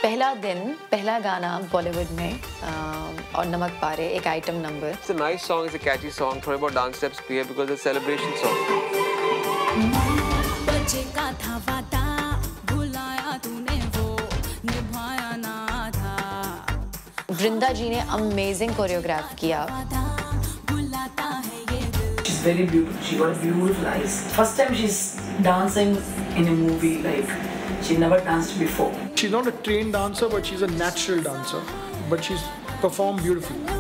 पहला दिन, पहला गाना बॉलीवुड में और नमक पारे एक item number. It's a nice song, it's a catchy song. थोड़े बहुत dance steps भी है because it's a celebration song. बच्चे का था वादा, भुलाया तूने वो, निभाया ना था. वृंदा जी ने अमेजिंग कोरियोग्राफ किया. She's very beautiful. She got beautiful eyes. First time she's dancing in a movie, like she never danced before. She's not a trained dancer, but she's a natural dancer. But she's performed beautifully.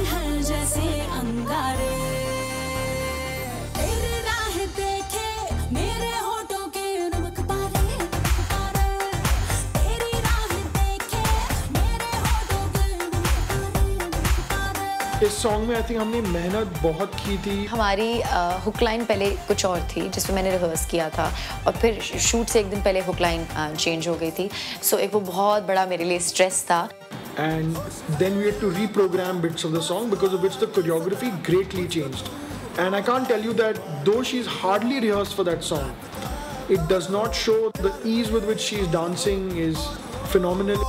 इस song में I think हमने मेहनत बहुत की थी. हमारी hook line पहले कुछ और थी जिसमें मैंने रिहर्स किया था और फिर शूट से एक दिन पहले हुक लाइन चेंज हो गई थी. सो एक वो बहुत बड़ा मेरे लिए स्ट्रेस था. And then we had to reprogram bits of the song because of which the choreography greatly changed. And I can't tell you that though she's hardly rehearsed for that song, it does not show the ease with which she's dancing is phenomenal.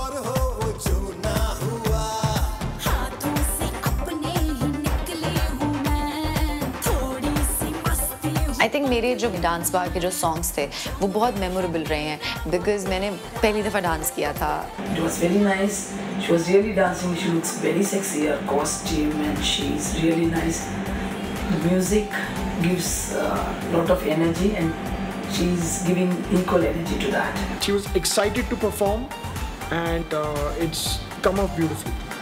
I think मेरे जो dance bar के जो songs थे वो बहुत memorable रहे हैं because मैंने पहली दफ़ा डांस किया था. It was very nice. She was really dancing. She looks very sexy. Her costume and she's really nice. The music gives a lot of energy and she's giving equal energy to that. She was excited to perform and it's come off beautifully.